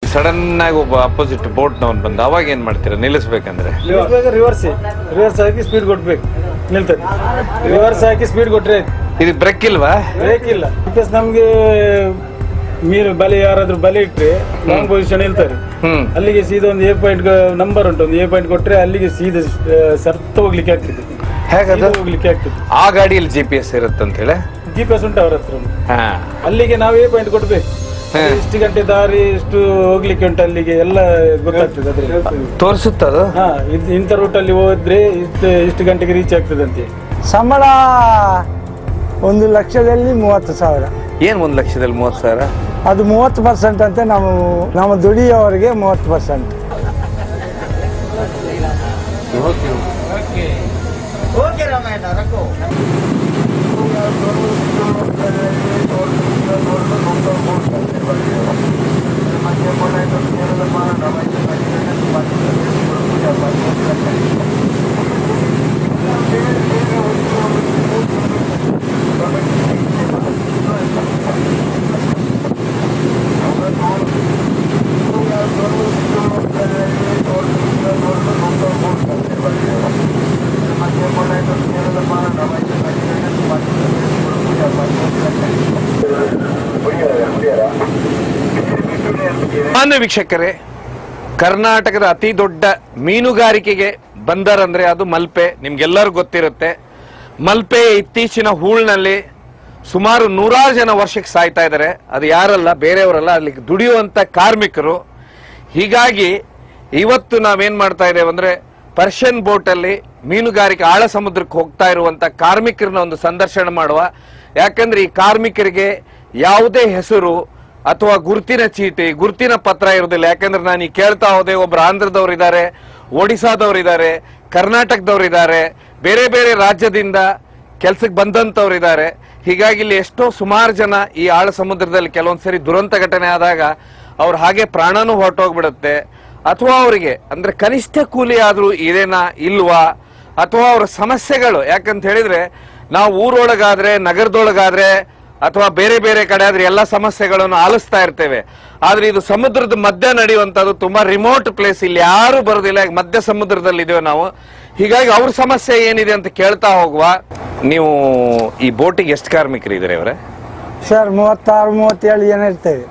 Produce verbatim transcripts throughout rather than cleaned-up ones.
Sudden ಆಗಿ ಒಬ್ಬ opposite boat Nawan ಬಂದ ಅವಾಗ ಏನ್ ಮಾಡ್ತೀರಾ? ನಿಲ್ಲಿಸ್ಬೇಕಂದ್ರೆ ರಿವರ್ಸ್ ರಿವರ್ಸ್ ಹಾಕಿ ಸ್ಪೀಡ್ ಕೊಡ್ಬೇಕು, ನಿಲ್ತದೆ. ರಿವರ್ಸ್ ಹಾಕಿ ಸ್ಪೀಡ್ ಕೊಟ್ರೆ ಇದು ಬ್ರೇಕ್ ಇಲ್ವಾ? ಬ್ರೇಕ್ ಇಲ್ಲ. ಬಿಕಾಸ್ ನಮ್ಗೆ ಮೀನು ಬಲಿ ಯಾರಾದ್ರೂ ಬಲಿ ಇಟ್ರೆ ಲಾಂಗ್ ಪೊಸಿಷನ್ ಇರ್ತಾರೆ, ಅಲ್ಲಿಗೆ ಸೀದಾ ಒಂದು ಎ ಪಾಯಿಂಟ್ ನಂಬರ್ ಉಂಟು, ಒಂದು ಎ ಪಾಯಿಂಟ್ ಕೊಟ್ರೆ ಅಲ್ಲಿಗೆ ಸೀದಾ ಸರ್ತ ಹೋಗ್ಲಿಕ್ಕೆ ಆಗ್ತದೆ. ಹೇಗದು ಹೋಗ್ಲಿಕ್ಕೆ ಆಗ್ತದೆ. ಆ ಗಾಡಿಯಲ್ಲಿ ಜಿ ಪಿ ಎಸ್ ಇರುತ್ತೆ ಅಂತ ಹೇಳಿ ಜಿ ಪಿ ಎಸ್ ಉಂಟು ಅವ್ರ ಹತ್ರ. ಅಲ್ಲಿಗೆ ನಾವು ಎ ಪಾಯಿಂಟ್ ಕೊಡ್ಬೇಕು, ಇಷ್ಟು ಗಂಟೆ ದಾರಿ ಇಷ್ಟು ಹೋಗ್ಲಿಕ್ಕೆ ಉಂಟು, ಅಲ್ಲಿಗೆ ಎಲ್ಲ ಗೊತ್ತಾಗ್ತದೆ. ಅದ್ರಲ್ಲಿ ತೋರಿಸುತ್ತದು. ಹಾ, ಇಂಥ ರೂಟ್ ಅಲ್ಲಿ ಹೋದ್ರೆ ಇಷ್ಟು ಇಷ್ಟು ಗಂಟೆಗೆ ರೀಚ್ ಆಗ್ತದೆ ಅಂತ. ಸಂಬಳ ಒಂದು ಲಕ್ಷದಲ್ಲಿ ಮೂವತ್ತು ಸಾವಿರ. ಏನ್ ಒಂದು ಲಕ್ಷದಲ್ಲಿ ಮೂವತ್ತು ಸಾವಿರ? ಅದು ಮೂವತ್ತು ಪರ್ಸೆಂಟ್ ಅಂತ ನಾವು ನಮ್ಮ ದುಡಿಯೋವರಿಗೆ ಮೂವತ್ತು ಪರ್ಸೆಂಟ್. ಮಾನ್ಯ ವೀಕ್ಷಕರೇ, ಕರ್ನಾಟಕದ ಅತಿ ದೊಡ್ಡ ಮೀನುಗಾರಿಕೆಗೆ ಬಂದರ್ ಅಂದ್ರೆ ಅದು ಮಲ್ಪೆ. ನಿಮ್ಗೆಲ್ಲರೂ ಗೊತ್ತಿರುತ್ತೆ. ಮಲ್ಪೆ ಇತ್ತೀಚಿನ ಹೂಳ್ನಲ್ಲಿ ಸುಮಾರು ನೂರಾರು ಜನ ವರ್ಷಕ್ಕೆ ಸಾಯ್ತಾ ಇದ್ದಾರೆ. ಅದು ಯಾರಲ್ಲ, ಬೇರೆಯವರಲ್ಲ, ಅಲ್ಲಿ ದುಡಿಯುವಂತ ಕಾರ್ಮಿಕರು. ಹೀಗಾಗಿ ಇವತ್ತು ನಾವೇನ್ ಮಾಡ್ತಾ ಇದ್ದೇವೆ ಅಂದ್ರೆ ಪರ್ಷಿಯನ್ ಬೋಟ್ ಅಲ್ಲಿ ಮೀನುಗಾರಿಕೆ ಆಳ ಸಮುದ್ರಕ್ಕೆ ಹೋಗ್ತಾ ಇರುವಂತ ಕಾರ್ಮಿಕರನ್ನ ಒಂದು ಸಂದರ್ಶನ ಮಾಡುವ. ಯಾಕಂದ್ರೆ ಈ ಕಾರ್ಮಿಕರಿಗೆ ಯಾವುದೇ ಹೆಸರು ಅಥವಾ ಗುರುತಿನ ಚೀಟಿ, ಗುರುತಿನ ಪತ್ರ ಇರುವುದಿಲ್ಲ. ಯಾಕಂದ್ರೆ ನಾನು ಈ ಕೇಳ್ತಾ ಹೋದೆ, ಒಬ್ರು ಆಂಧ್ರದವ್ರು ಇದ್ದಾರೆ, ಒಡಿಸಾದವ್ರು ಇದ್ದಾರೆ, ಕರ್ನಾಟಕದವ್ರು ಇದ್ದಾರೆ, ಬೇರೆ ಬೇರೆ ರಾಜ್ಯದಿಂದ ಕೆಲ್ಸಕ್ಕೆ ಬಂದಂತವ್ರು ಇದ್ದಾರೆ. ಹೀಗಾಗಿ ಇಲ್ಲಿ ಎಷ್ಟೋ ಸುಮಾರು ಜನ ಈ ಆಳ ಸಮುದ್ರದಲ್ಲಿ ಕೆಲವೊಂದ್ಸರಿ ದುರಂತ ಘಟನೆ ಆದಾಗ ಅವ್ರು ಹಾಗೆ ಪ್ರಾಣನೂ ಹೊರಟೋಗ್ಬಿಡುತ್ತೆ. ಅಥವಾ ಅವರಿಗೆ ಅಂದ್ರೆ ಕನಿಷ್ಠ ಕೂಲಿ ಆದ್ರೂ ಇದೇನಾ ಇಲ್ವಾ, ಅಥವಾ ಅವರ ಸಮಸ್ಯೆಗಳು. ಯಾಕಂತ ಹೇಳಿದ್ರೆ ನಾವು ಊರೊಳಗಾದ್ರೆ, ನಗರದೊಳಗಾದ್ರೆ ಅಥವಾ ಬೇರೆ ಬೇರೆ ಕಡೆ ಆದ್ರೆ ಎಲ್ಲ ಸಮಸ್ಯೆಗಳನ್ನು ಆಲಿಸ್ತಾ ಇರ್ತೇವೆ. ಆದ್ರೆ ಇದು ಸಮುದ್ರದ ಮಧ್ಯ ನಡೆಯುವಂತದ್ದು, ತುಂಬಾ ರಿಮೋಟ್ ಪ್ಲೇಸ್, ಇಲ್ಲಿ ಯಾರು ಬರೋದಿಲ್ಲ, ಮಧ್ಯ ಸಮುದ್ರದಲ್ಲಿ ಇದ್ದೇವೆ ನಾವು. ಹೀಗಾಗಿ ಅವ್ರ ಸಮಸ್ಯೆ ಏನಿದೆ ಅಂತ ಕೇಳ್ತಾ ಹೋಗುವ. ನೀವು ಈ ಬೋಟಿಗೆ ಎಷ್ಟು ಕಾರ್ಮಿಕರು ಇದ್ದಾರೆ ಅವರೇ? ಸರ್ ಮೂವತ್ತಾರು ಮೂವತ್ತೇಳು ಜನ ಇರ್ತೇವೆ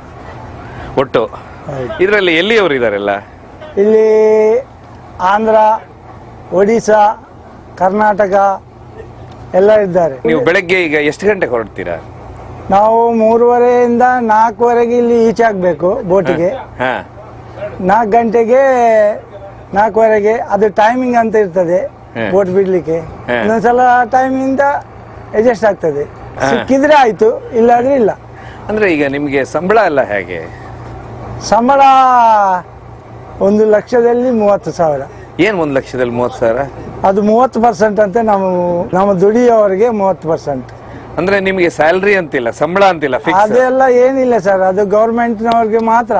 ಒಟ್ಟು. ಇದರಲ್ಲಿ ಎಲ್ಲಿಯವರು ಇದಾರೆಲ್ಲ? ಇಲ್ಲಿ ಆಂಧ್ರ, ಒಡಿಶಾ, ಕರ್ನಾಟಕ ಎಲ್ಲ ಇದ್ದಾರೆ. ನೀವು ಬೆಳಗ್ಗೆ ಈಗ ಎಷ್ಟು ಗಂಟೆಗೆ ಹೊರಡ್ತೀರಾ? ನಾವು ಮೂರುವರೆಯಿಂದ ನಾಲ್ಕುವರೆಗೆ ಇಲ್ಲಿ ಈಚೆ ಆಗ್ಬೇಕು ಬೋಟಿಗೆ. ನಾಲ್ಕು ಗಂಟೆಗೆ ನಾಲ್ಕುವರೆಗೆ ಅದು ಟೈಮಿಂಗ್ ಅಂತ ಇರ್ತದೆ ಬೋಟ್ ಬಿಡ್ಲಿಕ್ಕೆ. ಇನ್ನೊಂದ್ಸಲ ಟೈಮಿಂದ ಅಡ್ಜಸ್ಟ್ ಆಗ್ತದೆ. ಸಿಕ್ಕಿದ್ರೆ ಆಯ್ತು, ಇಲ್ಲಾದ್ರೆ ಇಲ್ಲ. ಅಂದ್ರೆ ಈಗ ನಿಮ್ಗೆ ಸಂಬಳ ಎಲ್ಲ ಹೇಗೆ? ಸಂಬಳ ಒಂದು ಲಕ್ಷದಲ್ಲಿ ಮೂವತ್ತು ಸಾವಿರ. ಏನ್ ಒಂದು ಲಕ್ಷದಲ್ಲಿ ಮೂವತ್ತು ಸಾವಿರ? ಅದು ಮೂವತ್ತು ಪರ್ಸೆಂಟ್ ಅಂತ ನಾವು ನಮ್ಮ ದುಡಿಯೋವರಿಗೆ ಮೂವತ್ತು ಪರ್ಸೆಂಟ್. ಅಂದ್ರೆ ನಿಮ್ಗೆ ಸ್ಯಾಲ್ರಿ ಅಂತಿಲ್ಲ, ಸಂಬಳ ಅಂತಿಲ್ಲ, ಅದೆಲ್ಲ ಏನಿಲ್ಲ ಸರ್, ಅದು ಗೌರ್ಮೆಂಟ್ ನವ್ರಿಗೆ ಮಾತ್ರ.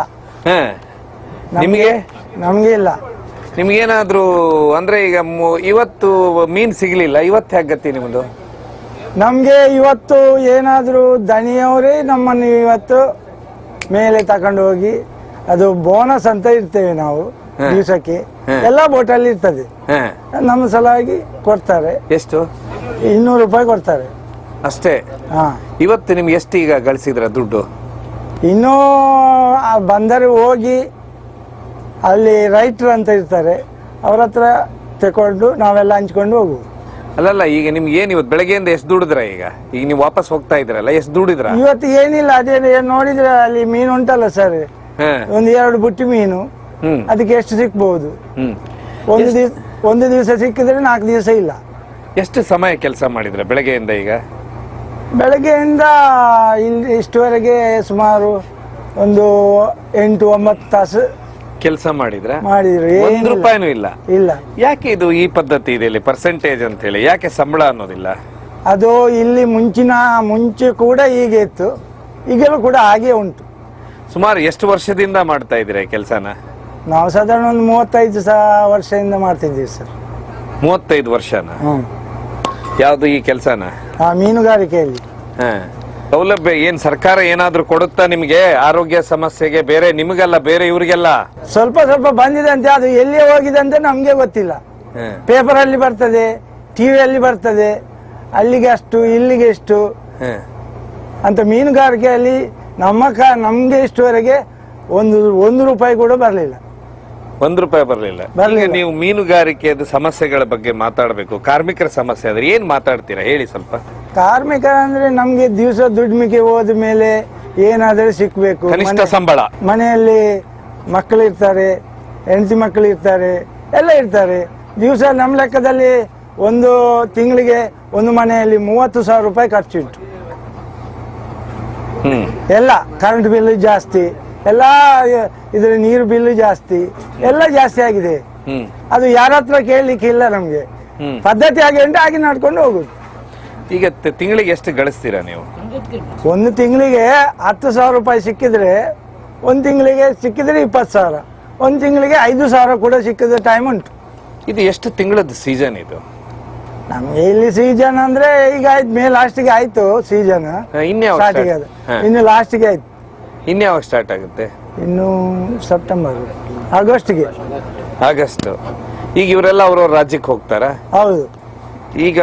ನಿಮಗೆ ನಮ್ಗೆ ಇಲ್ಲ. ನಿಮ್ಗೇನಾದ್ರೂ ಅಂದ್ರೆ ಈಗ ಇವತ್ತು ಮೀನ್ ಸಿಗ್ಲಿಲ್ಲ, ಇವತ್ತು ಹೇಗತ್ತಿ ನಿಮ್ದು? ನಮ್ಗೆ ಇವತ್ತು ಏನಾದ್ರೂ ದಣಿಯವರೇ ನಮ್ಮನ್ನು ಇವತ್ತು ಮೇಲೆ ತಕೊಂಡು ಹೋಗಿ, ಅದು ಬೋನಸ್ ಅಂತ ಇರ್ತೇವೆ ನಾವು ದಿವಸಕ್ಕೆ, ಎಲ್ಲಾ ಬೋಟಲ್ಲಿ ಇರ್ತದೆ, ನಮ್ಮ ಸಲುವಾಗಿ ಕೊಡ್ತಾರೆ. ಎಷ್ಟು? ಇನ್ನೂರು ರೂಪಾಯಿ ಕೊಡ್ತಾರೆ ಅಷ್ಟೇ. ಹಾ, ಇವತ್ತು ನಿಮ್ಗೆ ಎಷ್ಟು ಈಗ ಗಳಿಸಿದ್ರ ದುಡ್ಡು? ಇನ್ನೂ ಬಂದರೆ ಹೋಗಿ ಅಲ್ಲಿ ರೈಟ್ರು ಅಂತ ಇರ್ತಾರೆ, ಅವ್ರ ಹತ್ರ ತಕೊಂಡು ನಾವೆಲ್ಲ ಹಂಚ್ಕೊಂಡು ಹೋಗುದು. ಅಲ್ಲಲ್ಲ, ಈಗ ನಿಮ್ಗೆ ಏನ್ ಇವತ್ತು ಬೆಳಗ್ಗೆಯಿಂದ ಎಷ್ಟು ದುಡಿದ್ರ? ಈಗ ಈಗ ನೀವು ವಾಪಸ್ ಹೋಗ್ತಾ ಇದ್ರಲ್ಲ, ಎಷ್ಟು ದುಡಿದ್ರ? ಇವತ್ತು ಏನಿಲ್ಲ, ಅದೇ ನೋಡಿದ್ರೆ ಅಲ್ಲಿ ಮೀನು ಉಂಟಲ್ಲ ಸರ್, ಒಂದು ಎರಡು ಬುಟ್ಟಿ ಮೀನು, ಅದಕ್ಕೆ ಎಷ್ಟು ಸಿಕ್ಬಹುದು? ಒಂದು ದಿವಸ ಒಂದು ದಿವಸ ಸಿಕ್ಕಿದ್ರೆ ನಾಲ್ಕು ದಿವಸ ಇಲ್ಲ. ಎಷ್ಟು ಸಮಯ ಕೆಲಸ ಮಾಡಿದ್ರೆ ಬೆಳಗ್ಗೆಯಿಂದ? ಈಗ ಬೆಳಗ್ಗೆಯಿಂದ ಇಲ್ಲಿ ಇಷ್ಟುವರೆಗೆ ಸುಮಾರು ಒಂದು ಎಂಟು ಒಂಬತ್ತು ತಾಸು ಕೆಲಸ ಮಾಡಿದ್ರೆ ಮಾಡಿದ್ರೆ ಒಂದು ರೂಪಾಯಿನೂ ಇಲ್ಲ. ಇಲ್ಲ. ಯಾಕೆ ಇದು ಈ ಪದ್ಧತಿ ಇದೆ ಇಲ್ಲಿ ಪರ್ಸೆಂಟೇಜ್ ಅಂತ ಹೇಳಿ? ಯಾಕೆ ಸಂಬಳ ಅನ್ನೋದಿಲ್ಲ? ಅದು ಇಲ್ಲಿ ಮುಂಚಿನ ಮುಂಚೆ ಕೂಡ ಹೀಗೆ ಇತ್ತು, ಈಗಲೂ ಕೂಡ ಹಾಗೆ ಉಂಟು. ಸುಮಾರು ಎಷ್ಟು ವರ್ಷದಿಂದ ಮಾಡ್ತಾ ಇದ್ದೀರಾ ಕೆಲಸನ? ನಾವು ಸಾಧಾರಣ ಒಂದು ಮೂವತ್ತೈದು ವರ್ಷದಿಂದ ಮಾಡ್ತಿದ್ದೀವಿ ಸರ್. ಮೂವತ್ತೈದು ವರ್ಷನ? ಯಾವ್ದು ಈ ಕೆಲಸನ? ಮೀನುಗಾರಿಕೆಯಲ್ಲಿ. ಸೌಲಭ್ಯ ಏನ್ ಸರ್ಕಾರ ಏನಾದ್ರೂ ಕೊಡುತ್ತಾ ನಿಮ್ಗೆ ಆರೋಗ್ಯ ಸಮಸ್ಯೆಗೆ? ಬೇರೆ ನಿಮಗೆಲ್ಲ, ಬೇರೆ ಇವ್ರಿಗೆಲ್ಲ ಸ್ವಲ್ಪ ಸ್ವಲ್ಪ ಬಂದಿದೆ ಅಂತೆ, ಅದು ಎಲ್ಲಿ ಹೋಗಿದೆ ಅಂತ ನಮ್ಗೆ ಗೊತ್ತಿಲ್ಲ. ಪೇಪರ್ ಅಲ್ಲಿ ಬರ್ತದೆ, ಟಿವಿಯಲ್ಲಿ ಬರ್ತದೆ, ಅಲ್ಲಿಗೆ ಅಷ್ಟು ಇಲ್ಲಿಗೆ ಎಷ್ಟು ಅಂತ. ಮೀನುಗಾರಿಕೆಯಲ್ಲಿ ನಮ್ಮ ಕ ನಮ್ಗೆ ಇಷ್ಟುವರೆಗೆ ಒಂದು ಒಂದು ರೂಪಾಯಿ ಕೂಡ ಬರಲಿಲ್ಲ. ಒಂದ್ ರೂಪಾಯಿ ಬರ್ಲಿಲ್ಲ. ಬರ್ಲಿಲ್ಲ. ನೀವು ಮೀನುಗಾರಿಕೆದ ಸಮಸ್ಯೆಗಳ ಬಗ್ಗೆ ಮಾತಾಡ್ಬೇಕು, ಕಾರ್ಮಿಕರ ಸಮಸ್ಯೆ ಆದ್ರೆ ಏನ್ ಮಾತಾಡ್ತೀರಾ ಹೇಳಿ ಸ್ವಲ್ಪ? ಕಾರ್ಮಿಕರ ಅಂದ್ರೆ ನಮ್ಗೆ ದಿವಸ ದುಡ್ಮಿಕೆ ಹೋದ ಮೇಲೆ ಏನಾದ್ರೂ ಸಿಕ್ಬೇಕು. ಕನಿಷ್ಠ ಸಂಬಳ. ಮನೆಯಲ್ಲಿ ಮಕ್ಕಳು ಇರ್ತಾರೆ, ಹೆಂಡತಿ ಮಕ್ಕಳು ಇರ್ತಾರೆ, ಎಲ್ಲ ಇರ್ತಾರೆ. ದಿವಸ ನಮ್ಮ ಲೆಕ್ಕದಲ್ಲಿ ಒಂದು ತಿಂಗಳಿಗೆ ಒಂದು ಮನೆಯಲ್ಲಿ ಮೂವತ್ತು ಸಾವಿರ ರೂಪಾಯಿ ಖರ್ಚುಂಟು. ಹ್ಮ್ ಎಲ್ಲ ಕರೆಂಟ್ ಬಿಲ್ ಜಾಸ್ತಿ, ಎಲ್ಲ ಇದ್ರ ನೀರು ಬಿಲ್ ಜಾಸ್ತಿ, ಎಲ್ಲ ಜಾಸ್ತಿ ಆಗಿದೆ. ಹ್ಮ್ ಅದು ಯಾರ ಹತ್ರ ಕೇಳಲಿಕ್ಕೆ ಇಲ್ಲ ನಮ್ಗೆ. ಹ್ಮ್ ಪದ್ಧತಿ ಆಗಿ ಉಂಟು, ಹಾಗೆ ನಡ್ಕೊಂಡು ಹೋಗುದು. ಈಗ ತ- ತಿಂಗಳಿಗೆ ಎಷ್ಟು ಗಳಿಸ್ತೀರಾ ನೀವು? ಒಂದು ತಿಂಗಳಿಗೆ ಹತ್ತು ಸಾವಿರ ರೂಪಾಯಿ ಸಿಕ್ಕಿದ್ರೆ, ಒಂದು ತಿಂಗಳಿಗೆ ಸಿಕ್ಕಿದ್ರೆ ಇಪ್ಪತ್ತು ಸಾವಿರ, ಒಂದು ತಿಂಗಳಿಗೆ ಐದು ಸಾವಿರ ಕೂಡ ಸಿಕ್ಕಿದ ಟೈಮ್ ಉಂಟು. ಇದು ಎಷ್ಟು ತಿಂಗಳದ ಸೀಸನ್ ಇದು? ನಮ್ಗೆ ಇಲ್ಲಿ ಸೀಸನ್ ಅಂದ್ರೆ ಈಗ ಆಯ್ತು, ಮೇ ಲಾಸ್ಟಿಗೆ ಆಯ್ತು ಸೀಸನ್, ಇನ್ಯಾವ ಸ್ಟಾರ್ಟಿಗೆ ಅದು ಇನ್ನು ಲಾಸ್ಟಿಗೆ ಆಯ್ತು. ಇನ್ಯಾವಾಗ ಸ್ಟಾರ್ಟ್ ಆಗುತ್ತೆ? ಇನ್ನು ಸೆಪ್ಟೆಂಬರ್, ಆಗಸ್ಟ್ಗೆ. ಆಗಸ್ಟ್. ಈಗ ಇವರೆಲ್ಲ ಅವ್ರವ್ರ ರಾಜ್ಯಕ್ಕೆ ಹೋಗ್ತಾರ? ಹೌದು. ಈಗ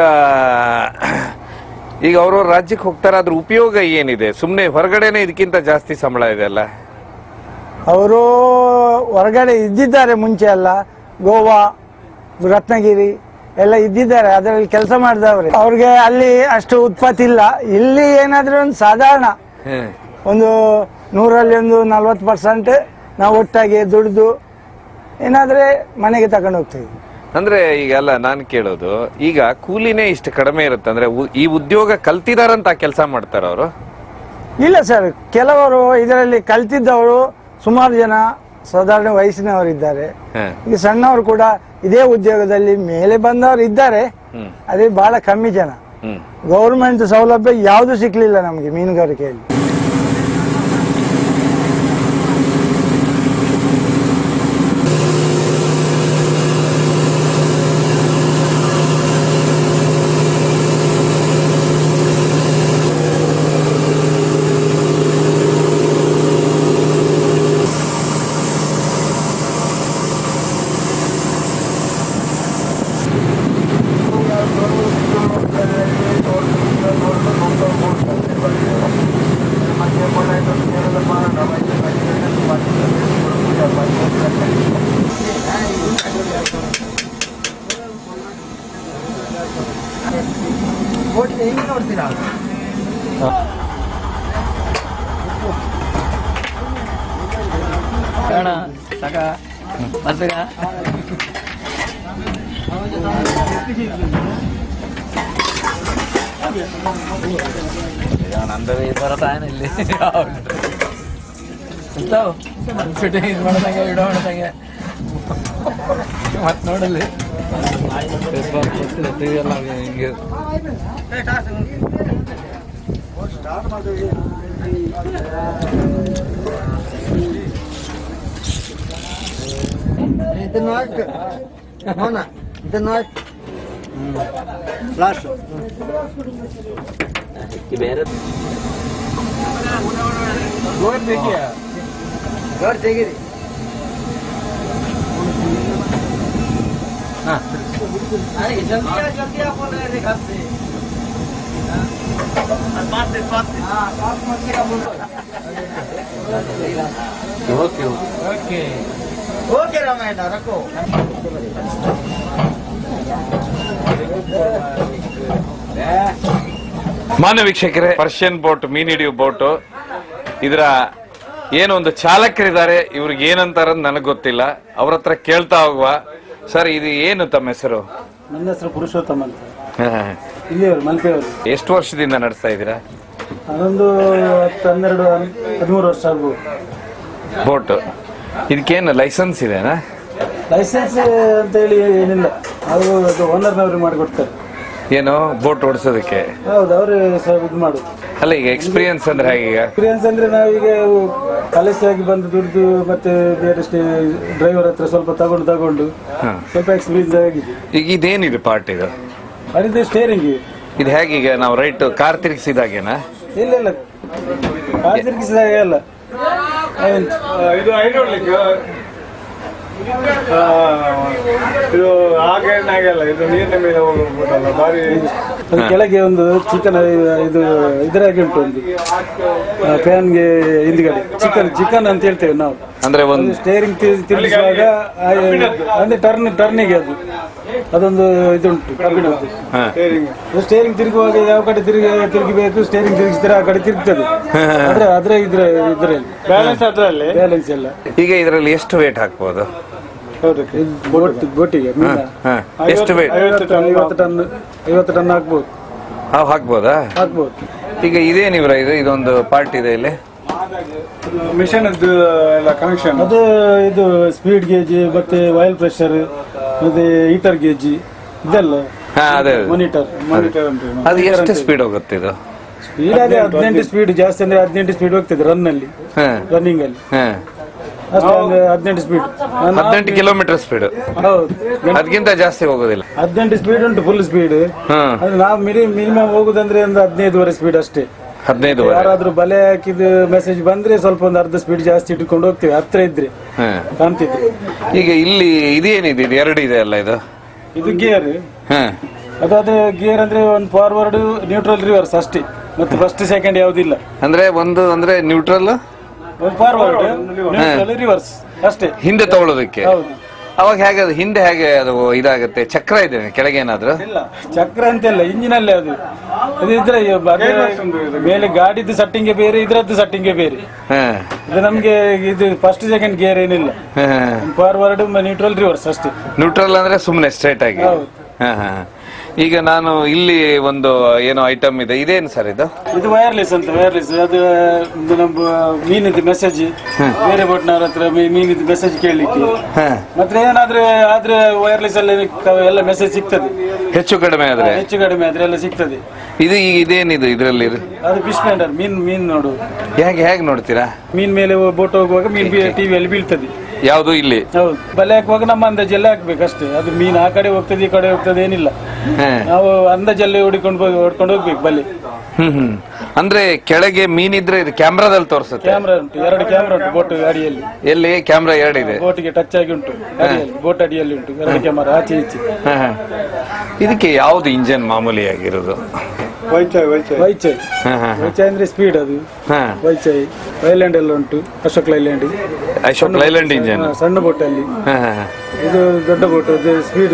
ಈಗ ಅವ್ರವ್ರ ರಾಜ್ಯಕ್ಕೆ ಹೋಗ್ತಾರ, ಅದ್ರ ಉಪಯೋಗ ಏನಿದೆ? ಸುಮ್ನೆ ಹೊರಗಡೆನೆ ಇದಕ್ಕಿಂತ ಜಾಸ್ತಿ ಸಂಬಳ ಇದೆ ಅಲ್ಲ? ಅವರು ಹೊರಗಡೆ ಇದ್ದಿದ್ದಾರೆ ಮುಂಚೆ ಎಲ್ಲ, ಗೋವಾ, ರತ್ನಗಿರಿ ಎಲ್ಲ ಇದ್ದಿದ್ದಾರೆ, ಅದರಲ್ಲಿ ಕೆಲಸ ಮಾಡಿದವ್ರೆ. ಅವ್ರಿಗೆ ಅಲ್ಲಿ ಅಷ್ಟು ಉತ್ಪತ್ತಿ ಇಲ್ಲ. ಇಲ್ಲಿ ಏನಾದ್ರೂ ಒಂದು ಸಾಧಾರಣ ಒಂದು ನೂರಲ್ಲಿ ಒಂದು ನಲ್ವತ್ತು ಪರ್ಸೆಂಟ್ ನಾವು ಒಟ್ಟಾಗಿ ದುಡ್ದು ಏನಾದ್ರೆ ಮನೆಗೆ ತಗೊಂಡು ಹೋಗ್ತೀವಿ. ಅಂದ್ರೆ ಈಗ ಅಲ್ಲ ನಾನು ಕೇಳೋದು, ಈಗ ಕೂಲಿನೇ ಇಷ್ಟು ಕಡಿಮೆ ಇರುತ್ತೆ ಅಂದ್ರೆ ಉ- ಈ ಉದ್ಯೋಗ ಕಲ್ತಿದಾರಂತ ಕೆಲಸ ಮಾಡ್ತಾರ ಅವರು? ಇಲ್ಲ ಸರ್, ಕೆಲವರು ಇದರಲ್ಲಿ ಕಲ್ತಿದ್ದವರು ಸುಮಾರು ಜನ ಸಾಧಾರಣ ವಯಸ್ಸಿನವರಿದ್ದಾರೆ. ಈಗ ಸಣ್ಣವರು ಕೂಡ ಇದೇ ಉದ್ಯೋಗದಲ್ಲಿ ಮೇಲೆ ಬಂದವರು ಇದ್ದಾರೆ, ಅದೇ ಬಹಳ ಕಮ್ಮಿ ಜನ. ಗೌರ್ಮೆಂಟ್ ಸೌಲಭ್ಯ ಯಾವುದು ಸಿಕ್ಲಿಲ್ಲ ನಮಗೆ ಮೀನುಗಾರಿಕೆಯಲ್ಲಿ. ನಂದವೇ ಬರತಾನ ಇಲ್ಲಿ ಫಿಟ್ಟಿಂಗ್ ಇದು ಮಾಡ್ದಂಗೆ ಇಡೋ ಮಾಡ್ದಂಗೆ ಮತ್ತೆ ನೋಡಲ್ಲಿ ಟಿವಿ ಎಲ್ಲ ಹಿಂಗೆ ಇದನ್ನ ಹಾಕಿ ನೋನ ಇದನ್ನ ಹಾಕಿ ಲಾಸ್ಟ್ ಬೇರೆ ಗೋಡ್ ಬೇಕಿಯ ಗೋಡ್ ತೆಗೀರಿ ಹಾಂ अरे जल्दी आ जल्दी आप बोल रहे थे घर से पास से पास से हाँ पास मत का बोलो ओके ओके ओके रामायण रखो ಮಾನ್ಯ ವೀಕ್ಷಕರೇ, ಪರ್ಷಿಯನ್ ಬೋಟ್ ಮೀನ್ ಹಿಡಿಯೋ ಬೋಟು, ಇದರ ಏನೋ ಒಂದು ಚಾಲಕರಿದ್ದಾರೆ, ಇವ್ರಿಗೆ ಏನಂತಾರ ನನಗೆ ಗೊತ್ತಿಲ್ಲ, ಅವ್ರ ಹತ್ರ ಕೇಳ್ತಾ ಹೋಗುವ. ಸರ್, ಇದು ಏನು ತಮ್ಮ ಹೆಸರು? ನನ್ನ ಹೆಸರು ಪುರುಷೋತ್ತಮ ಅಂತ, ಇಲ್ಲಿಯವರು ಮಲ್ಪೆಯವರು. ಎಷ್ಟು ವರ್ಷದಿಂದ ನಡೆಸ್ತಾ ಇದ್ದೀರಾ? ಅದೊಂದು ಹತ್ತು ಹನ್ನೆರಡು ಹದಿಮೂರು ವರ್ಷ ಆಗ್ಬೋದು. ಬೋಟ್ ಇದಕ್ಕೇನು ಲೈಸೆನ್ಸ್ ಇದೆನಾ? ಲೈಸೆನ್ಸ್ ಅಂತ ಹೇಳಿ ಏನಿಲ್ಲ, ಅದು ಓನರ್ನವ್ರು ಮಾಡಿಕೊಡ್ತಾರೆ. ಏನು ಬೋಟ್ ಓಡಿಸೋದಕ್ಕೆ? ಹೌದು, ಅವರೇ ಸಹ ಇದು ಮಾಡುದು. ಅಲ್ಲ, ಈಗ ಎಕ್ಸ್ಪೀರಿಯನ್ಸ್ ಅಂದ್ರೆ ಹೇಗೀಗ? ಎಕ್ಸ್ಪೀರಿಯನ್ಸ್ ಅಂದ್ರೆ ನಾವೀಗ ಕಲಸಿಯಾಗಿ ಬಂದು ದುಡ್ದು ಮತ್ತೆ ಬೇರೆ ಡ್ರೈವರ್ ಹತ್ರ ಸ್ವಲ್ಪ ತಗೊಂಡು ತಗೊಂಡು ಸ್ವಲ್ಪ ಎಕ್ಸ್ಪೀರಿಯನ್ಸ್ ಆಗಿದೆ. ಈಗ ಇದೇನಿದೆ ಪಾರ್ಟ್ ಇದು? ಅದಿದ್ದು ಸ್ಟೇರಿಂಗ್. ಇದು ಹೇಗೀಗ ನಾವು ರೈಟ್ ಕಾರ್ ತಿರುಗಿಸಿದಾಗೇನಾ? ಇಲ್ಲ ಇಲ್ಲ ಕಾಲು ತಿರುಗಿಸಿದಾಗ ಅಲ್ಲ ಇದು ಹೈಡ್ರೋಲಿಕ್ ಇದು ಆಗಲ್ಲ, ಇದು ನೀರಿನ ಮೇಲೆ ಹೋಗ್ಬೋದಲ್ಲ ಬಾರಿ. ಅದು ಕೆಳಗೆ ಒಂದು ಚಿಕನ್ ಇದು ಇದರಾಗಿ ಉಂಟು, ಒಂದು ಫ್ಯಾನ್ಗೆ ಹಿಂದ್ಗಡೆ ಚಿಕನ್ ಚಿಕನ್ ಅಂತ ಹೇಳ್ತೇವೆ ನಾವು. ಅಂದ್ರೆ ಒಂದು ಸ್ಟೇರಿಂಗ್ ತಿರುಗಿಸುವಾಗ ಅಂದ್ರೆ ಟರ್ನ್ ಟರ್ನಿಗೆ ಅದು ಅದೊಂದು ಇದುಂಟು ಕಬ್ಬಿಣದ್ದು. ಸ್ಟೇರಿಂಗ್ ತಿರುಗುವಾಗ ಯಾವ ಕಡೆ ತಿರುಗಿ ತಿರುಗಿಬೇಕು, ಸ್ಟೇರಿಂಗ್ ತಿರುಗಿಸಿದ್ರೆ ಆ ಕಡೆ ತಿರುಗ್ತದೆ. ಅದ್ರ ಅದ್ರ ಇದ್ರ ಇದ್ರಲ್ಲಿ ಬ್ಯಾಲೆನ್ಸ್ ಅದರಲ್ಲಿ ಬ್ಯಾಲೆನ್ಸ್ ಎಲ್ಲ. ಈಗ ಇದರಲ್ಲಿ ಎಷ್ಟು ವೇಟ್ ಹಾಕ್ಬೋದು? ಹೌದು, ಬೋಟಿಗೆ ಎಷ್ಟು ವೇಟ್? ಐವತ್ತು ಟನ್ ಐವತ್ತು ಟನ್ ಹಾಕ್ಬೋದು. ಹಾವು ಹಾಕ್ಬೋದಾ? ಹಾಕ್ಬೋದು. ಈಗ ಇದೇನಿವ್ರ ಇದು ಇದೊಂದು ಪಾರ್ಟ್ ಇದೆ ಇಲ್ಲಿ, ಮಿಷನ್ ಎಲ್ಲ ಕನೆಕ್ಷನ್. ಅದು ಇದು ಸ್ಪೀಡ್ ಗೇಜ್ ಮತ್ತೆ ಆಯಿಲ್ ಪ್ರೆಷರ್ ಮತ್ತೆ ಹೀಟರ್ ಗೇಜ್ ಇದೆಲ್ಲ ಹಾ ಅದೇ ಮಾನಿಟರ್ ಮಾನಿಟರ್ ಉಂಟು. ಅದು ಎಷ್ಟು ಸ್ಪೀಡ್ ಹೋಗುತ್ತೆ ಇದು? ಸ್ಪೀಡ್ ಆದ್ರೆ ಹದಿನೆಂಟು ಸ್ಪೀಡ್, ಜಾಸ್ತಿ ಅಂದ್ರೆ ಹದಿನೆಂಟು ಸ್ಪೀಡ್ ಹೋಗ್ತದೆ ರನ್ ಅಲ್ಲಿ, ರನ್ನಿಂಗ್ ಅಲ್ಲಿ ಹದಿನೆಂಟು ಸ್ಪೀಡ್, ಹದಿನೆಂಟು ಕಿಲೋಮೀಟರ್ ಸ್ಪೀಡ್. ಹೌದು, ಅದಕ್ಕಿಂತ ಜಾಸ್ತಿ ಹೋಗೋದಿಲ್ಲ. ಹದಿನೆಂಟು ಸ್ಪೀಡ್ ಉಂಟು ಫುಲ್ ಸ್ಪೀಡ್. ನಾವು ಮಿನಿಮಮ್ ಹೋಗುದಂದ್ರೆ ಒಂದು ಹದಿನೈದುವರೆ ಸ್ಪೀಡ್ ಅಷ್ಟೇ. ಹದಿನೈದು ಯಾರಾದ್ರೂ ಬಲೆ ಹಾಕಿದ ಮೆಸೇಜ್ ಬಂದ್ರೆ ಸ್ವಲ್ಪ ಒಂದು ಅರ್ಧ ಸ್ಪೀಡ್ ಜಾಸ್ತಿ ಇಟ್ಕೊಂಡು ಹೋಗ್ತೇವೆ, ಹತ್ರ ಇದ್ರೆ ಕಾಣ್ತಿದ್ರೆ. ಈಗ ಇಲ್ಲಿ ಇದೇನಿದೆ, ಇದು ಎರಡು ಇದೆ ಅಲ್ಲ, ಇದು ಇದು ಗೇರ್. ಅದಾದ್ರೆ ಗೇರ್ ಅಂದ್ರೆ ಒಂದು ಫಾರ್ವರ್ಡ್ ನ್ಯೂಟ್ರಲ್ ರಿವರ್ಸ್ ಅಷ್ಟೇ, ಮತ್ತೆ ಫಸ್ಟ್ ಸೆಕೆಂಡ್ ಯಾವ್ದಿಲ್ಲ. ಅಂದ್ರೆ ಒಂದು ಅಂದ್ರೆ ನ್ಯೂಟ್ರಲ್, ಒಂದು ಫಾರ್ವರ್ಡ್ ನ್ಯೂಟ್ರಲ್ ರಿವರ್ಸ್ ಅಷ್ಟೇ, ಹಿಂದೆ ತಗೊಳ್ಳೋದಕ್ಕೆ. ಹೌದು. ಅವಾಗ ಹೇಗೆ ಅದು ಹಿಂದೆ ಹೇಗೆ ಅದು ಇದಾಗುತ್ತೆ? ಚಕ್ರ ಇದೆ ಕೆಳಗೆ ಏನಾದ್ರು? ಇಲ್ಲ, ಚಕ್ರ ಅಂತೆಲ್ಲ ಇಂಜಿನಲ್ಲೇ ಅದು ಅದು ಇದ್ರೆ ಮೇಲೆ ಗಾಡಿದ್ದು ಸಟ್ಟಿಂಗ್ ಬೇರೆ, ಇದ್ರದ್ದು ಸಟ್ಟಿಂಗ್ ಬೇರೆ. ಇದು ನಮ್ಗೆ ಇದು ಫಸ್ಟ್ ಸೆಕೆಂಡ್ ಗೇರ್ ಏನಿಲ್ಲ, ಫಾರ್ವರ್ಡ್ ನ್ಯೂಟ್ರಲ್ ರಿವರ್ಸ್ ಅಷ್ಟೇ. ನ್ಯೂಟ್ರಲ್ ಅಂದ್ರೆ ಸುಮ್ಮನೆ ಸ್ಟ್ರೈಟ್ ಆಗಿ. ಹಾ ಹಾ. ಈಗ ನಾನು ಇಲ್ಲಿ ಒಂದು ಏನೋ ಐಟಮ್ ಇದೆ, ಇದೇನು ಸರ್ ಇದು? ಇದು ವೈರ್ಲೆಸ್ ಅಂತ, ವೈರ್ಲೆಸ್ ಅದು ನಮ್ಮ ಮೀನಿದ್ದು ಮೆಸೇಜ್, ಬೇರೆ ಬೋಟ್ನವ್ರ ಹತ್ರ ಮೀನಿದ್ದು ಮೆಸೇಜ್ ಕೇಳಲಿಕ್ಕೆ ಮತ್ತೆ ಏನಾದ್ರೆ ಆದ್ರೆ ವೈರ್ಲೆಸ್ ಅಲ್ಲಿ ಎಲ್ಲ ಮೆಸೇಜ್ ಸಿಗ್ತದೆ. ಹೆಚ್ಚು ಕಡಿಮೆ ಆದ್ರೆ ಹೆಚ್ಚು ಕಡಿಮೆ ಆದ್ರೆ ಎಲ್ಲ ಸಿಗ್ತದೆ. ಇದು ಇದೇನಿದು ಇದರಲ್ಲಿ? ಅದು ಫಿಶ್ ಫೈಂಡರ್, ಮೀನ್ ಮೀನ್ ನೋಡು. ಹೇಗೆ ಹೇಗೆ ನೋಡ್ತೀರಾ? ಮೀನ್ ಮೇಲೆ ಬೋಟ್ ಹೋಗುವಾಗ ಮೀನ್ ಟಿವಿಯಲ್ಲಿ ಬೀಳ್ತದೆ. ಯಾವುದು ಇಲ್ಲಿ? ಹೌದು, ಬಲೆ ಹಾಕುವಾಗ ನಮ್ಮ ಅಂದಾಜೆಲ್ಲ ಹಾಕ್ಬೇಕಷ್ಟೇ. ಅದು ಮೀನ್ ಆ ಕಡೆ ಹೋಗ್ತದೆ ಈ ಕಡೆ ಹೋಗ್ತದೆ ಏನಿಲ್ಲ, ನಾವು ಅಂದಾಜಲ್ಲಿ ಹೊಡಿಕೊಂಡು ಹೊಡ್ಕೊಂಡು ಹೋಗ್ಬೇಕು ಬಲೆ. ಹ್ಮ್ ಹ್ಮ್. ಅಂದ್ರೆ ಕೆಳಗೆ ಮೀನಿದ್ರೆ ಇದು ಕ್ಯಾಮ್ರಾದಲ್ಲಿ ತೋರಿಸುತ್ತೆ? ಕ್ಯಾಮ್ರಾ ಉಂಟು, ಎರಡು ಕ್ಯಾಮ್ರಾ ಉಂಟು ಬೋಟ್ ಅಡಿಯಲ್ಲಿ. ಎಲ್ಲಿ ಕ್ಯಾಮ್ರಾ? ಎರಡಿದೆ, ಬೋಟಿಗೆ ಟಚ್ ಆಗಿ ಉಂಟು, ಬೋಟ್ ಅಡಿಯಲ್ಲಿ ಉಂಟು ಎರಡು ಕ್ಯಾಮರಾ, ಆಚೆ ಈಚೆ. ಇದಕ್ಕೆ ಯಾವ್ದು ಇಂಜನ್ ಮಾಮೂಲಿಯಾಗಿರೋದು? ವೈಚೈ ವೈಚೈ ಅಂದ್ರೆ ಸ್ಪೀಡ್, ಅದು ವೈಚೈ. ಲೈಲ್ಯಾಂಡ್ ಎಲ್ಲ ಉಂಟು, ಅಶೋಕ್ ಲೈಲ್ಯಾಂಡ್. ಅಶೋಕ್ ಲೈಲ್ಯಾಂಡ್ ಇಂಜನ್ ಸಣ್ಣ ಬೋಟ್ ಅಲ್ಲಿ, ಇದು ದೊಡ್ಡ ಬೋಟ್ ಸ್ಪೀಡ್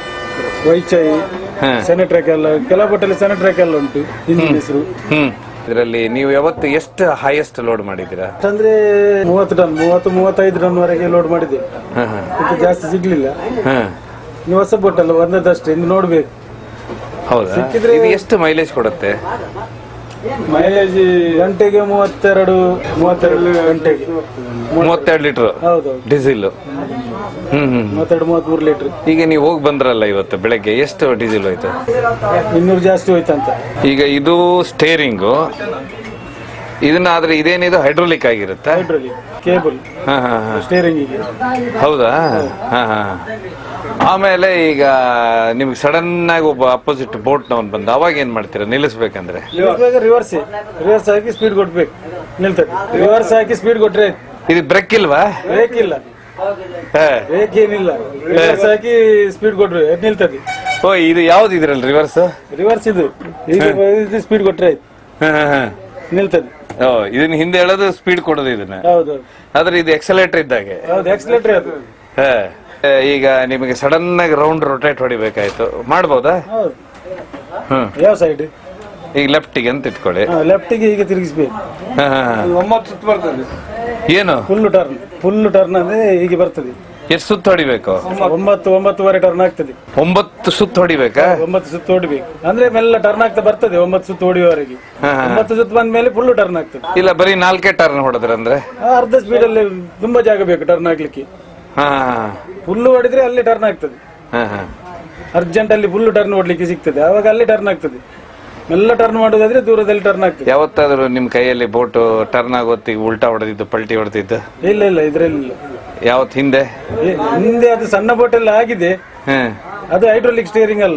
ವೈಚೈ. ಸೆನೆಟ್ರಾಕ್ ಎಲ್ಲ, ಕೆಲವು ಬೋಟ್ ಅಲ್ಲಿ ಸೆನೆಟ್ರಾಕ್ ಎಲ್ಲ ಉಂಟು ಇಂಜಿನ್ ಹೆಸರು. ಇದರಲ್ಲಿ ನೀವು ಯಾವತ್ತು ಎಷ್ಟು ಹೈಯೆಸ್ಟ್ ಲೋಡ್ ಮಾಡಿದ್ದೀರಾ? ಅಂದ್ರೆ ಮೂವತ್ತು ಟನ್ ಮೂವತ್ತು ಮೂವತ್ತೈದು ಟನ್ ವರೆಗೆ ಲೋಡ್ ಮಾಡಿದ್ದೇವೆ. ಜಾಸ್ತಿ ಸಿಗ್ಲಿಲ್ಲ. ನೀವು ಹೊಸ ಬೋಟ್ ಅಲ್ಲ, ಒಂದದಷ್ಟೇ, ಇನ್ನು ನೋಡ್ಬೇಕು. ಹೌದಾ? ಇದು ಎಷ್ಟು ಮೈಲೇಜ್ ಕೊಡುತ್ತೆ? ಮೈಲೇಜ್ ಗಂಟೆಗೆ ಮೂವತ್ತೆರಡು ಮೂವತ್ತೆರಡು ಗಂಟೆಗೆ ಮೂವತ್ತೆರಡು ಲೀಟರ್. ಹೌದು, ಡೀಸೆಲ್. ಹ್ಮ್ ಹ್ಮ್. ಮೂವತ್ತೆರಡು ಮೂವತ್ಮೂರು ಲೀಟರ್. ಈಗ ನೀವು ಹೋಗಿ ಬಂದ್ರಲ್ಲ ಇವತ್ತು ಬೆಳಗ್ಗೆ, ಎಷ್ಟು ಡೀಸೆಲ್ ಹೋಯ್ತು? ಇನ್ನೂರು ಜಾಸ್ತಿ ಹೋಯ್ತಂತ. ಈಗ ಇದು ಸ್ಟೇರಿಂಗು, ಇದನ್ನ ಆದ್ರೆ ಇದೇನಿದು ಹೈಡ್ರೋಲಿಕ್ ಆಗಿರುತ್ತೆ? Hydraulic cable steering. ಹೌದಾ? ಹಾ ಹಾ. ಆಮೇಲೆ ಈಗ ನಿಮ್ಗೆ ಸಡನ್ ಆಗಿ ಒಬ್ಬ ಅಪೋಸಿಟ್ ಬೋಟ್ ನವನ್ ಬಂದ, ಅವಾಗ ಏನ್ ಮಾಡ್ತೀರಾ? ನಿಲ್ಲಿಸ್ಬೇಕಂದ್ರೆ ರಿವರ್ಸ್ ರಿವರ್ಸ್ ಹಾಕಿ ಸ್ಪೀಡ್ ಕೊಡ್ಬೇಕು, ನಿಲ್ತದೆ. ರಿವರ್ಸ್ ಹಾಕಿ ಸ್ಪೀಡ್ ಕೊಟ್ರೆ ಇದು ಬ್ರೇಕ್ ಇಲ್ವಾ? ಬ್ರೇಕ್ ಇಲ್ಲ, ಬ್ರೇಕ್ ಏನಿಲ್ಲ. ರಿವರ್ಸ್ ಹಾಕಿ ಸ್ಪೀಡ್ ಕೊಟ್ರೆ ನಿಲ್ತದೆ. ಓ, ಇದು ಯಾವ್ದು ಇದ್ರಲ್ಲಿ ರಿವರ್ಸ್? ರಿವರ್ಸ್ ಇದು ಇದು ಸ್ಪೀಡ್ ಕೊಟ್ರೆ ನಿಲ್ತದೆ. ಓ, ಇದನ್ನ ಹಿಂದೆ ಹೇಳೋದು ಸ್ಪೀಡ್ ಕೊಡೋದು ಇದನ್ನ. ಹೌದು, ಆದ್ರೆ ಇದು ಎಕ್ಸಲೇಟರ್ ಇದ್ದಾಗೆ. ಹೌದು, ಎಕ್ಸಲೇಟರ್ ಅದು. ಈಗ ನಿಮಗೆ ಸಡನ್ ಆಗಿ ರೌಂಡ್ ರೊಟೇಟ್ ಹೊಡಿಬೇಕಾಯ್ತು, ಮಾಡ್ಬೋದಾ? ಹೌದು. ಹ್ಮ್. ಯಾವ ಸೈಡ್? ಈಗ ಲೆಫ್ಟಿಗೆ ಅಂತ ಇಟ್ಕೊಳ್ಳಿ. ಲೆಫ್ಟಿಗೆ ಈಗ ತಿರುಗಿಸ್ಬೇಕು. ಒಂಬತ್ತು ಸುತ್ತು ಬರ್ತದೆ. ಏನು ಫುಲ್ ಟರ್ನ್? ಫುಲ್ ಟರ್ನ್ ಅಂದ್ರೆ ಹೀಗೆ ಬರ್ತದೆ. ಎಷ್ಟು ಸುತ್ತು ಹೊಡಿಬೇಕು? ಒಂಬತ್ತು ಒಂಬತ್ತುವರೆ ಟರ್ನ್ ಆಗ್ತದೆ. ಒಂಬತ್ತು ಸುತ್ತು ಹೊಡಿಬೇಕಾ? ಒಂಬತ್ತು ಸುತ್ತು ಹೊಡಿಬೇಕು ಅಂದ್ರೆ ಮೆಲ್ಲ ಟರ್ನ್ ಆಗ್ತಾ ಬರ್ತದೆ. ಒಂಬತ್ತು ಸುತ್ತು ಹೊಡಿಯುವವರೆಗೆ. ಒಂಬತ್ತು ಸುತ್ತು ಬಂದ ಮೇಲೆ ಫುಲ್ ಟರ್ನ್ ಆಗ್ತದೆ. ಇಲ್ಲ, ಬರೀ ನಾಲ್ಕೇ ಟರ್ನ್ ಹೊಡೆದ್ರೆ ಅಂದ್ರೆ ಅರ್ಧ ಸ್ಪೀಡ್ ಅಲ್ಲಿ ತುಂಬಾ ಜಾಗ ಬೇಕು ಟರ್ನ್ ಆಗ್ಲಿಕ್ಕೆ. ಫುಲ್ ಹೊಡಿದ್ರೆ ಅಲ್ಲಿ ಟರ್ನ್ ಆಗ್ತದೆ. ಅರ್ಜೆಂಟ್ ಅಲ್ಲಿ ಫುಲ್ ಟರ್ನ್ ಹೊಡ್ಲಿಕ್ಕೆ ಸಿಗ್ತದೆ, ಅವಾಗ ಅಲ್ಲಿ ಟರ್ನ್ ಆಗ್ತದೆ. ಮೆಲ್ಲ ಟರ್ನ್ ಮಾಡೋದಾದ್ರೆ ದೂರದಲ್ಲಿ ಟರ್ನ್ ಆಗ್ತದೆ. ಯಾವತ್ತಾದ್ರೂ ನಿಮ್ ಕೈಯಲ್ಲಿ ಬೋಟ್ ಟರ್ನ್ ಆಗೋತ್ತಿಗೆ ಉಲ್ಟಾ ಹೊಡೆದಿದ್ದು, ಪಲ್ಟಿ ಹೊಡೆದಿದ್ದು? ಇಲ್ಲ ಇಲ್ಲ, ಇದ್ರಲ್ಲಿ ಯಾವತ್ ಹಿಂದೆ ಹಿಂದೆ ಅದು ಸಣ್ಣ ಬೋಟ್ ಎಲ್ಲ ಆಗಿದೆ. ಅದು ಹೈಡ್ರೋಲಿಕ್ ಸ್ಟೇರಿಂಗ್ ಅಲ್ಲ,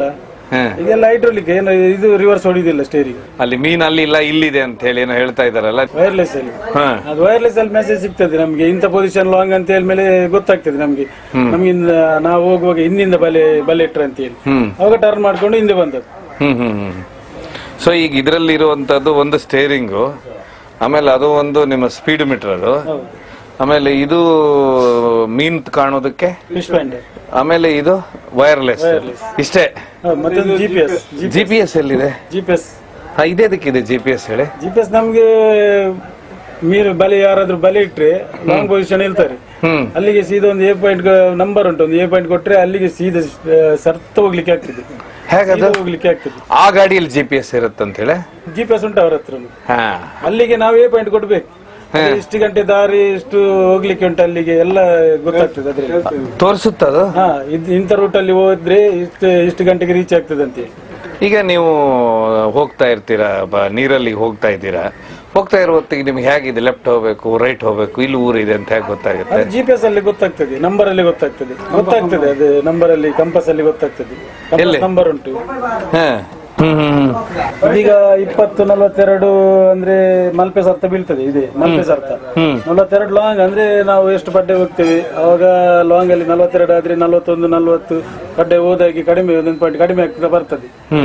ಈಗೆಲ್ಲ ಹೈಡ್ರೋಲಿಕ್ ಏನು ಇದು ರಿವರ್ಸ್ ಹೊಡಿದಿಲ್ಲ ಸ್ಟೇರಿಂಗ್. ಅಲ್ಲಿ ಮೀನ್ ಅಲ್ಲಿ ಇಲ್ಲ ಇಲ್ಲಿದೆ ಅಂತ ಹೇಳಿ ಏನೋ ಹೇಳ್ತಾ ಇದಾರಲ್ಲ. ವೈರ್ಲೆಸ್ ಅಲ್ಲಿ ಹಾ ಅದು ವೈರ್ಲೆಸ್ ಅಲ್ಲಿ ಮೆಸೇಜ್ ಸಿಗ್ತದೆ ನಮ್ಗೆ, ಇಂಥ ಪೊಸಿಷನ್ ಲಾಂಗ್ ಅಂತ ಹೇಳಿ ಮೇಲೆ ಗೊತ್ತಾಗ್ತದೆ ನಮ್ಗೆ. ನಮ್ಗಿಂದ ನಾವು ಹೋಗುವಾಗ ಹಿಂದಿಂದ ಬಲೆ ಬಲೆ ಇಟ್ರ ಅಂತ ಹೇಳಿ ಅವಾಗ ಟರ್ನ್ ಮಾಡ್ಕೊಂಡು ಹಿಂದೆ ಬಂದದ್ದು. ಹ್ಮ್ ಹ್ಮ್ ಹ್ಮ್ ಸೊ ಈಗ ಇದರಲ್ಲಿ ಇರುವಂತದ್ದು ಒಂದು ಸ್ಟೇರಿಂಗು, ಆಮೇಲೆ ಅದು ಒಂದು ನಿಮ್ಮ ಸ್ಪೀಡ್ ಮೀಟರ್ ಅದು, ಆಮೇಲೆ ಇದು ಮೀನ್ ಕಾಣೋದಕ್ಕೆ ಫಿಶ್ ಫೈಂಡರ್, ಆಮೇಲೆ ಇದು ವೈರ್ಲೆಸ್, ಇಷ್ಟೇ. ಮತ್ತೊಂದು G P S. G P S ಎಲ್ಲಿದೆ? ಜಿ ಪಿ ಎಸ್ ಇದೇದಕ್ಕಿದೆ ಜಿ ಪಿ ಎಸ್ ಹೇಳಿ? ಜಿ ಪಿ ಎಸ್ ನಮ್ಗೆ ಮೀನು ಬಲೆ ಯಾರಾದ್ರೂ ಬಲೆ ಇಟ್ರೆ ಲಾಂಗ್ ಪೊಸಿಷನ್ ಇರ್ತಾರೆ, ಅಲ್ಲಿಗೆ ಸೀದಾ ಒಂದು ಎ ಪಾಯಿಂಟ್ ನಂಬರ್ ಉಂಟು, ಒಂದು ಎ ಪಾಯಿಂಟ್ ಕೊಟ್ರೆ ಅಲ್ಲಿಗೆ ಸೀದಾ ಸರ್ತ ಹೋಗ್ಲಿಕ್ಕೆ ಆಗ್ತದೆ. ಹೇಗದು ಹೋಗ್ಲಿಕ್ಕೆ ಆಗ್ತದೆ. ಆ ಗಾಡಿಯಲ್ಲಿ ಜಿ ಪಿ ಎಸ್ ಇರುತ್ತೆ ಅಂತ ಹೇಳಿ? ಜಿ ಪಿ ಎಸ್ ಉಂಟು ಅವ್ರ ಹತ್ರ. ಅಲ್ಲಿಗೆ ನಾವು ಎ ಪಾಯಿಂಟ್ ಕೊಡ್ಬೇಕು, ಇಷ್ಟು ಗಂಟೆ ದಾರಿ ಇಷ್ಟು ಹೋಗ್ಲಿಕ್ಕೆ ಉಂಟು ಅಲ್ಲಿಗೆ ಎಲ್ಲ ಗೊತ್ತಾಗ್ತದೆ. ಅದ್ರಲ್ಲಿ ತೋರಿಸುತ್ತದು. ಹಾ ಇಂಥ ರೂಟ್ ಅಲ್ಲಿ ಹೋದ್ರೆ ಇಷ್ಟು ಇಷ್ಟು ಗಂಟೆಗೆ ರೀಚ್ ಆಗ್ತದೆ ಅಂತ ಹೇಳಿ. ಈಗ ನೀವು ಹೋಗ್ತಾ ಇರ್ತೀರಾ, ನೀರಲ್ಲಿ ಹೋಗ್ತಾ ಇದ್ದೀರಾ, ಹೋಗ್ತಾ ಇರೋ ಹೊತ್ತಿಗೆ ನಿಮ್ಗೆ ಹೇಗಿದೆ, ಲೆಫ್ಟ್ ಹೋಗ್ಬೇಕು ರೈಟ್ ಹೋಗ್ಬೇಕು ಇಲ್ಲಿ ಊರಿದೆ ಅಂತ ಹೇಗೆ ಗೊತ್ತಾಗುತ್ತೆ? ಜಿ ಪಿ ಎಸ್ ಅಲ್ಲಿ ಗೊತ್ತಾಗ್ತದೆ, ನಂಬರ್ ಅಲ್ಲಿ ಗೊತ್ತಾಗ್ತದೆ ಗೊತ್ತಾಗ್ತದೆ ಅದು ನಂಬರ್ ಅಲ್ಲಿ ಕಂಪಸ್ ಅಲ್ಲಿ ಗೊತ್ತಾಗ್ತದೆ. ನಂಬರ್ ಉಂಟು. ಇದೀಗ ಇಪ್ಪತ್ತು ನಲ್ವತ್ತೆರಡು ಅಂದ್ರೆ ಮಲ್ಪೆ ಸರ್ತ ಬೀಳ್ತದೆ, ಇದೆ ಮಲ್ಪೆ ಸರ್ತ ನಲ್ವತ್ತೆರಡು ಲಾಂಗ್ ಅಂದ್ರೆ ನಾವು ಎಷ್ಟು ಪಡ್ಡೆ ಹೋಗ್ತೇವೆ ಅವಾಗ ಲಾಂಗ್ ಅಲ್ಲಿ ನಲ್ವತ್ತೆರಡು ಆದ್ರೆ ನಲ್ವತ್ತೊಂದು ನಲ್ವತ್ತು ಪಡ್ಡೆ ಹೋದಾಗಿ ಕಡಿಮೆ ಒಂದೊಂದು ಪಾಯಿಂಟ್ ಕಡಿಮೆ ಆಗ್ತಾ ಬರ್ತದೆ,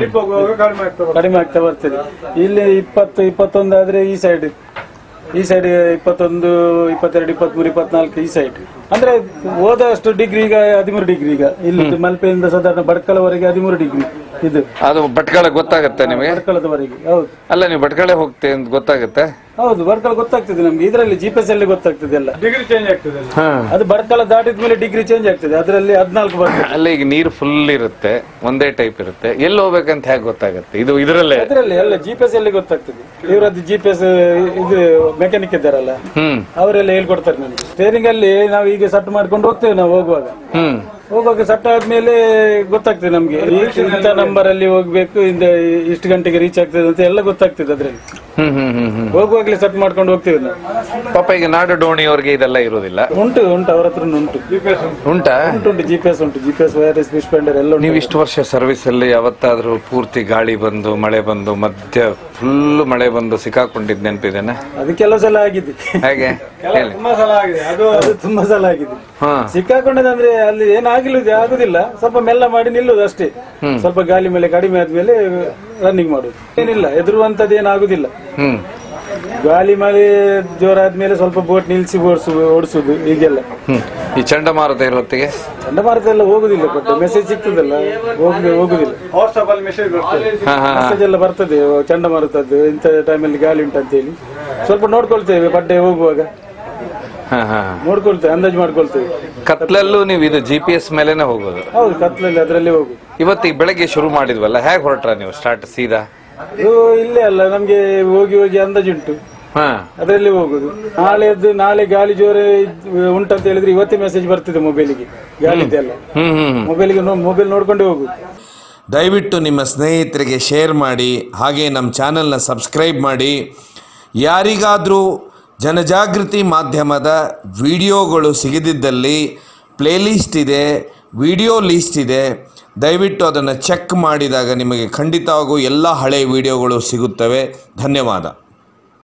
ಕಡಿಮೆ ಆಗ್ತಾ ಬರ್ತದೆ. ಇಲ್ಲಿ ಇಪ್ಪತ್ತು ಇಪ್ಪತ್ತೊಂದು ಆದ್ರೆ ಈ ಸೈಡ್ ಈ ಸೈಡ್ ಇಪ್ಪತ್ತೊಂದು ಇಪ್ಪತ್ತೆರಡು ಇಪ್ಪತ್ಮೂರು ಇಪ್ಪತ್ನಾಲ್ಕು ಈ ಸೈಡ್ ಅಂದ್ರೆ ಹೋದಷ್ಟು ಡಿಗ್ರಿ ಈಗ ಹದಿಮೂರು ಡಿಗ್ರಿ ಈಗ ಇಲ್ಲಿ ಮಲ್ಪೆಯಿಂದ ಸಾಧಾರಣ ಬಡ್ಕಳವರೆಗೆ ಹದಿಮೂರು ಡಿಗ್ರಿ ಇದು. ಅದು ಭಟ್ಕಳ ಗೊತ್ತಾಗುತ್ತೆ ನಿಮಗೆ? ಬಡ್ಕಳದವರೆಗೆ ಹೌದು. ಅಲ್ಲ ನೀವು ಭಟ್ಕಳ ಹೋಗ್ತೇವೆ ಅಂತ ಗೊತ್ತಾಗುತ್ತೆ? ಹೌದು ಬಡ್ಕಳ ಗೊತ್ತಾಗ್ತದೆ ನಮ್ಗೆ, ಇದರಲ್ಲಿ ಜಿ ಪಿ ಎಸ್ ಅಲ್ಲಿ ಗೊತ್ತಾಗ್ತದೆ ಎಲ್ಲ ಡಿಗ್ರಿ ಚೇಂಜ್ ಆಗ್ತದೆ. ಅದು ಬಡ್ಕಳ ದಾಟಿದ ಮೇಲೆ ಡಿಗ್ರಿ ಚೇಂಜ್ ಆಗ್ತದೆ, ಅದರಲ್ಲಿ ಹದಿನಾಲ್ಕು ಬರ್ತದೆ. ಅಲ್ಲ ಈಗ ನೀರು ಫುಲ್ ಇರುತ್ತೆ, ಒಂದೇ ಟೈಪ್ ಇರುತ್ತೆ, ಎಲ್ಲಿ ಹೋಗ್ಬೇಕಂತ ಹೇಗೆ ಗೊತ್ತಾಗುತ್ತೆ? ಇದು ಇದರಲ್ಲೇ ಅದರಲ್ಲಿ ಎಲ್ಲ ಜಿ ಪಿ ಎಸ್ ಅಲ್ಲಿ ಗೊತ್ತಾಗ್ತದೆ. ಇವರದ್ದು ಜಿ ಪಿ ಎಸ್ ಇದು ಮೆಕ್ಯಾನಿಕ್ ಇದ್ದಾರಲ್ಲ ಹ್ಮ್ ಅವರೆಲ್ಲ ಹೇಳ್ಕೊಡ್ತಾರೆ ನಮ್ಗೆ. ಸ್ಟೇರಿಂಗ್ ಅಲ್ಲಿ ನಾವು ಈಗ ಸಟ್ ಮಾಡ್ಕೊಂಡು ಹೋಗ್ತೇವೆ ನಾವು ಹೋಗುವಾಗ ಹ್ಮ್ ಹೋಗುವಾಗ ಸಟ್ ಆದ್ಮೇಲೆ ಗೊತ್ತಾಗ್ತದೆ ನಮ್ಗೆ ಇಂಥ ನಂಬರ್ ಅಲ್ಲಿ ಹೋಗ್ಬೇಕು, ಇಂದ ಇಷ್ಟು ಗಂಟೆಗೆ ರೀಚ್ ಆಗ್ತದೆ ಅಂತ ಎಲ್ಲ ಗೊತ್ತಾಗ್ತದೆ ಅದ್ರಲ್ಲಿ. ಹ್ಮ್ ಹ್ಮ್ ಹ್ಮ್ ಹ್ಮ್ ಹೋಗುವಾಗ್ಲೇ ಸಟ್ ಮಾಡ್ಕೊಂಡು ಹೋಗ್ತೇವೆ ನಾವು. ಪಾಪ ಈಗ ನಾಡು ಡೋಣಿಯವ್ರಿಗೆ ಇದೆಲ್ಲ ಇರೋದಿಲ್ಲ? ಉಂಟು ಉಂಟು ಅವ್ರ ಹತ್ರ ಉಂಟು ಉಂಟಾ? ಉಂಟು ಉಂಟು ಜಿ ಪಿ ಎಸ್ ಉಂಟು, G P S wireless fish finder ಎಲ್ಲ. ನೀವು ಇಷ್ಟು ವರ್ಷ ಸರ್ವಿಸ್ ಅಲ್ಲಿ ಯಾವತ್ತಾದ್ರೂ ಪೂರ್ತಿ ಗಾಳಿ ಬಂದು ಮಳೆ ಬಂದು ಮಧ್ಯ ಫುಲ್ ಮಳೆ ಬಂದು ಸಿಕ್ಕಾಕೊಂಡಿದ್ ನೆನಪಿದೇನ? ಅದು ಕೆಲವು ಸಲ ಆಗಿದೆ. ಹೇಗೆ ಹೇಳಿ? ತುಂಬಾ ಸಲ ಆಗಿದೆ ಅದು. ಅದು ತುಂಬಾ ಸಲ ಆಗಿದೆ. ಹಾ ಸಿಕ್ಕಾಕೊಂಡದಂದ್ರೆ ಅಲ್ಲಿ ಏನಾಗಿಲ್ಲ ಆಗುದಿಲ್ಲ, ಸ್ವಲ್ಪ ಮೆಲ್ಲ ಮಾಡಿ ನಿಲ್ಲುದು ಅಷ್ಟೇ. ಸ್ವಲ್ಪ ಗಾಳಿ ಮೇಲೆ ಕಡಿಮೆ ಆದ್ಮೇಲೆ ರನ್ನಿಂಗ್ ಮಾಡುದು, ಏನಿಲ್ಲ ಹೆದರುವಂತದ್ದು ಏನಾಗುದಿಲ್ಲ. ಹ್ಮ್ ಗಾಳಿ ಮಳೆ ಜೋರಾದ್ಮೇಲೆ ಸ್ವಲ್ಪ ಬೋಟ್ ನಿಲ್ಸಿ ಓಡಿಸುದು ಓಡಿಸುದು ಹೀಗೆಲ್ಲ. ಹ್ಮ್ ಈ ಚಂಡಮಾರುತ ಇರೋತ್ತಿಗೆ? ಚಂಡಮಾರುತ ಎಲ್ಲ ಹೋಗುದಿಲ್ಲ, ಬಟ್ ಮೆಸೇಜ್ ಸಿಗ್ತದಲ್ಲ ಹೋಗಿ ಹೋಗುದಿಲ್ಲ. ವಾಟ್ಸ್ಆಪ್ ಅಲ್ಲಿ ಮೆಸೇಜ್ ಬರ್ತದೆ, ಮೆಸೇಜ್ ಎಲ್ಲ ಬರ್ತದೆ ಚಂಡಮಾರುತದ್ದು ಇಂಥ ಟೈಮಲ್ಲಿ ಗಾಳಿ ಉಂಟಂತ ಹೇಳಿ. ಸ್ವಲ್ಪ ನೋಡ್ಕೊಳ್ತೇವೆ ಬಡ್ಡೆ ಹೋಗುವಾಗ, ನೋಡ್ಕೊಳ್ತೇವೆ ಅಂದಾಜು ಮಾಡ್ಕೊಳ್ತೇವೆ. ಕತ್ಲಲ್ಲೂ ನೀವು ಇದು ಜಿ ಪಿ ಎಸ್ ಮೇಲೆನೆ ಹೋಗೋದು? ಹೌದು ಕತ್ಲಲ್ಲಿ ಅದ್ರಲ್ಲಿ ಹೋಗುದು. ಇವತ್ತಿಗೆ ಬೆಳಗ್ಗೆ ಶುರು ಮಾಡಿದ್ವಲ್ಲ, ಹೇಗೆ ಹೊರಟ್ರ ನೀವು ಸ್ಟಾರ್ಟ್ ಸೀದಾ? ಅದು ಇಲ್ಲೇ ಅಲ್ಲ ನಮ್ಗೆ ಹೋಗಿ ಹೋಗಿ ಅಂದಾಜುಂಟು, ಅದರಲ್ಲಿ ಹೋಗುದು. ನಾಳೆದ್ದು ನಾಳೆ ಗಾಳಿ ಜೋರ ಉಂಟಂತ ಹೇಳಿದ್ರೆ ಇವತ್ತೇ ಮೆಸೇಜ್ ಬರ್ತಿದೆ ಮೊಬೈಲಿಗೆ, ಗಾಳಿದೆಲ್ಲ ಮೊಬೈಲಿಗೆ ಮೊಬೈಲ್ ನೋಡ್ಕೊಂಡೇ ಹೋಗುದು. ದಯವಿಟ್ಟು ನಿಮ್ಮ ಸ್ನೇಹಿತರಿಗೆ ಶೇರ್ ಮಾಡಿ, ಹಾಗೆ ನಮ್ಮ ಚಾನಲ್ನ ಸಬ್ಸ್ಕ್ರೈಬ್ ಮಾಡಿ. ಯಾರಿಗಾದರೂ ಜನಜಾಗೃತಿ ಮಾಧ್ಯಮದ ವಿಡಿಯೋಗಳು ಸಿಗದಿದ್ದಲ್ಲಿ ಪ್ಲೇಲಿಸ್ಟ್ ಇದೆ, ವಿಡಿಯೋ ಲಿಸ್ಟ್ ಇದೆ, ದಯವಿಟ್ಟು ಅದನ್ನು ಚೆಕ್ ಮಾಡಿದಾಗ ನಿಮಗೆ ಖಂಡಿತವಾಗೂ ಎಲ್ಲ ಹಳೆಯ ವಿಡಿಯೋಗಳು ಸಿಗುತ್ತವೆ. ಧನ್ಯವಾದ.